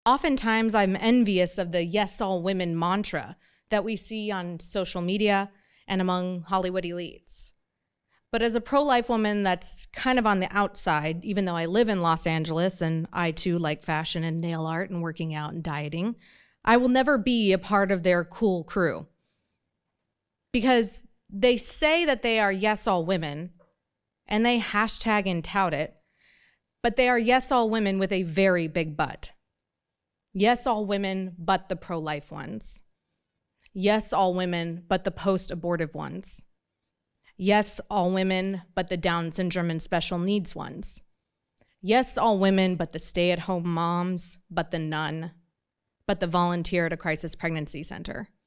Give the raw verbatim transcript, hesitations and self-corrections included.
Oftentimes, I'm envious of the yes, all women mantra that we see on social media and among Hollywood elites. But as a pro-life woman that's kind of on the outside, even though I live in Los Angeles and I too like fashion and nail art and working out and dieting, I will never be a part of their cool crew. Because they say that they are yes, all women, and they hashtag and tout it, but they are yes, all women with a very big but. Yes, all women, but the pro-life ones. Yes, all women, but the post-abortive ones. Yes, all women, but the Down syndrome and special needs ones. Yes, all women, but the stay-at-home moms, but the nun, but the volunteer at a crisis pregnancy center.